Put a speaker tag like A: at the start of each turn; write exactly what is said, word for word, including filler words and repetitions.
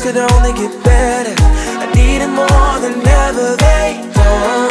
A: could only get better. I need it more than ever, they don't